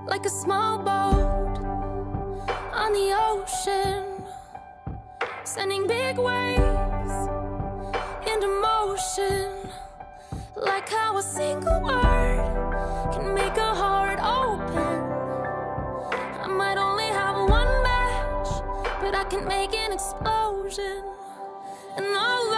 like a small boat on the ocean, sending big waves into motion. Like how a single word can make a heart open. I might only have one match, but I can make an explosion. And all